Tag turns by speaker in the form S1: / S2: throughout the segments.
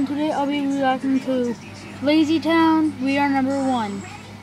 S1: and today I'll be reacting to Lazy Town. We are number one.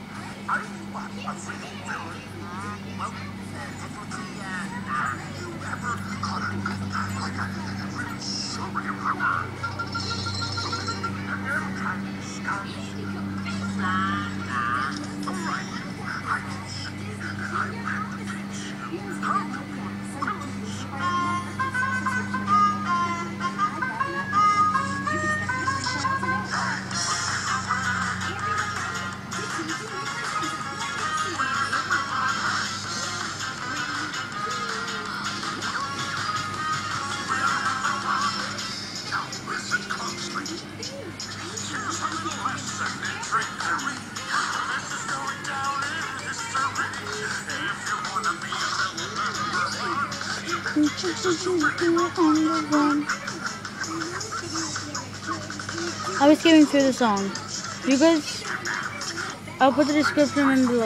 S1: I was skipping through the song. You guys, I'll put the description in below.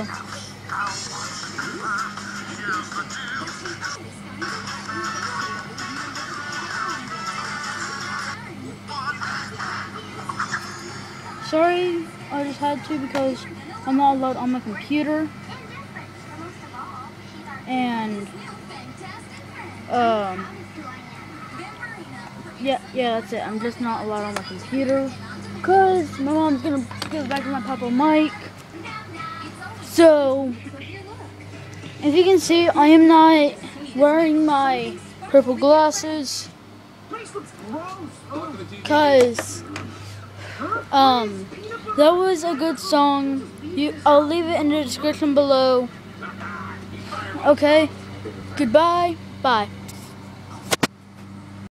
S1: Sorry, I just had to because I'm not allowed on my computer. And yeah, that's it. I'm just not allowed on my computer because my mom's gonna give it back to my papa Mike. So, if you can see, I am not wearing my purple glasses because that was a good song. I'll leave it in the description below. Okay, goodbye, bye.